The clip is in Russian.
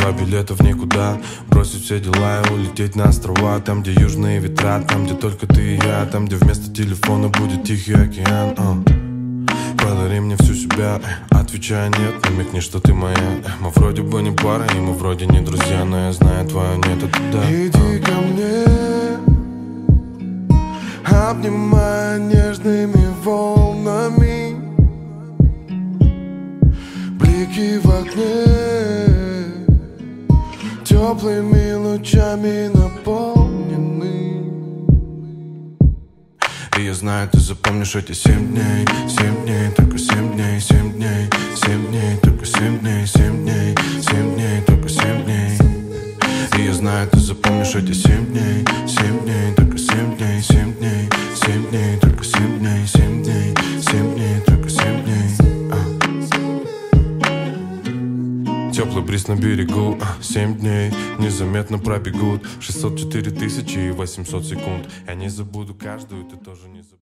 2 билета в никуда. Бросить все дела и улететь на острова. Там, где южные ветра, там, где только ты и я. Там, где вместо телефона будет тихий океан. Подари мне всю себя, отвечай нет, намекни, что ты моя. Мы вроде бы не пара, и мы вроде не друзья, но я знаю, твое нет, это да. Иди ко мне, обнимая нежными волнами. Блики в окне теплыми лучами наполнены. И я знаю, ты запомнишь эти 7 дней, 7 дней, только 7 дней, 7 дней, 7 дней, только 7 дней, 7 дней, 7 дней, только 7 дней. И я знаю, ты запомнишь эти 7 дней, 7 дней, только 7 дней, 7 дней, 7 дней, только 7 дней, 7 дней, 7 дней, только 7 дней. Теплый бриз на берегу, 7 дней незаметно пробегут 604 800 секунд. Я не забуду каждую, ты тоже не забудешь.